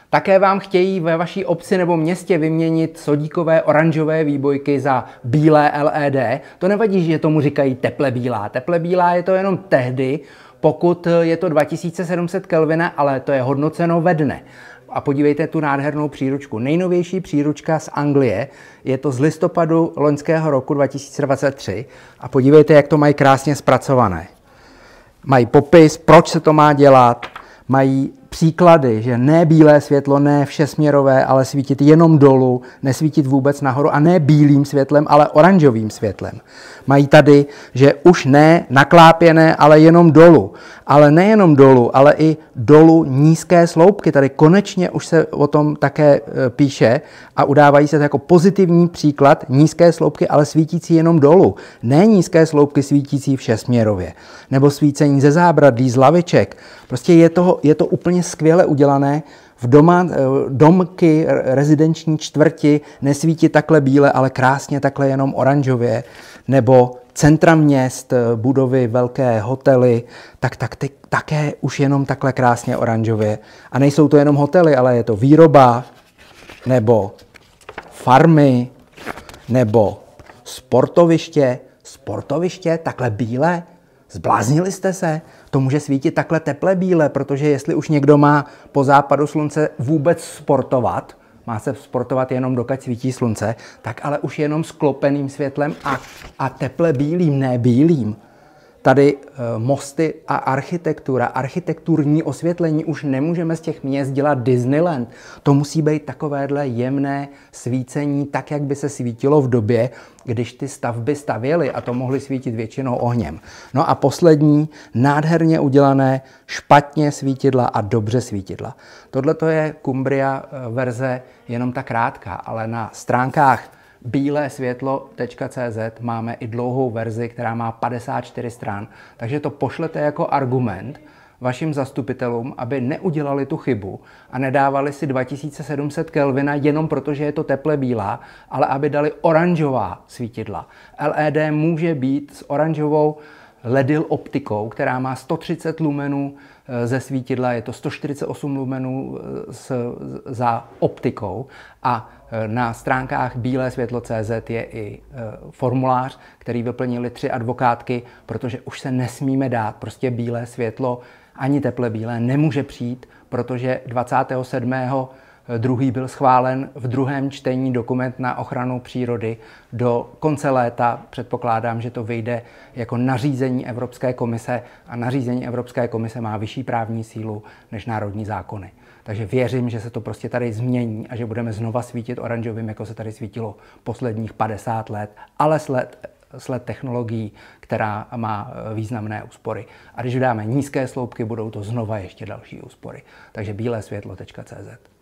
Také vám chtějí ve vaší obci nebo městě vyměnit sodíkové oranžové výbojky za bílé LED. To nevadí, že tomu říkají teple bílá. Teple bílá je to jenom tehdy, pokud je to 2700 Kelvina, ale to je hodnoceno ve dne. A podívejte tu nádhernou příručku. Nejnovější příručka z Anglie, je to z listopadu loňského roku 2023. A podívejte, jak to mají krásně zpracované. Mají popis, proč se to má dělat, mají příklady, že ne bílé světlo, ne všesměrové, ale svítit jenom dolů, nesvítit vůbec nahoru a ne bílým světlem, ale oranžovým světlem. Mají tady, že už ne naklápěné, ale jenom dolů. Ale nejenom dolů, ale i dolů nízké sloupky. Tady konečně už se o tom také píše a udávají se to jako pozitivní příklad nízké sloupky, ale svítící jenom dolů. Ne nízké sloupky svítící všesměrově. Nebo svícení ze zábradlí, z laviček. Prostě je to úplně skvěle udělané. Domky, rezidenční čtvrti nesvítí takhle bíle, ale krásně takhle jenom oranžově. Nebo centra měst, budovy, velké hotely, také už jenom takhle krásně oranžově. A nejsou to jenom hotely, ale je to výroba, nebo farmy, nebo sportoviště. Sportoviště takhle bílé? Zbláznili jste se? To může svítit takhle teple bíle, protože jestli už někdo má po západu slunce vůbec sportovat, má se sportovat jenom dokud svítí slunce, tak ale už jenom sklopeným světlem a teple bílým, ne bílým. Tady mosty a architektura, architekturní osvětlení, už nemůžeme z těch měst dělat Disneyland. To musí být takovéhle jemné svícení, tak, jak by se svítilo v době, když ty stavby stavěly a to mohly svítit většinou ohněm. No a poslední, nádherně udělané, špatně svítidla a dobře svítidla. Tohle to je Cumbria verze jenom ta krátká, ale na stránkách bílesvětlo.cz máme i dlouhou verzi, která má 54 stran, takže to pošlete jako argument vašim zastupitelům, aby neudělali tu chybu a nedávali si 2700 Kelvina jenom protože je to teple bílá, ale aby dali oranžová svítidla. LED může být s oranžovou ledil optikou, která má 130 lumenů ze svítidla, je to 148 lumenů za optikou a na stránkách bílesvětlo.cz je i formulář, který vyplnili 3 advokátky, protože už se nesmíme dát, prostě bílé světlo ani teple bílé nemůže přijít, protože 27.2. byl schválen v druhém čtení dokument na ochranu přírody. Do konce léta předpokládám, že to vyjde jako nařízení Evropské komise a nařízení Evropské komise má vyšší právní sílu než národní zákony. Takže věřím, že se to prostě tady změní a že budeme znova svítit oranžovým, jako se tady svítilo posledních 50 let, ale sled technologií, která má významné úspory. A když dáme nízké sloupky, budou to znova ještě další úspory. Takže bílesvětlo.cz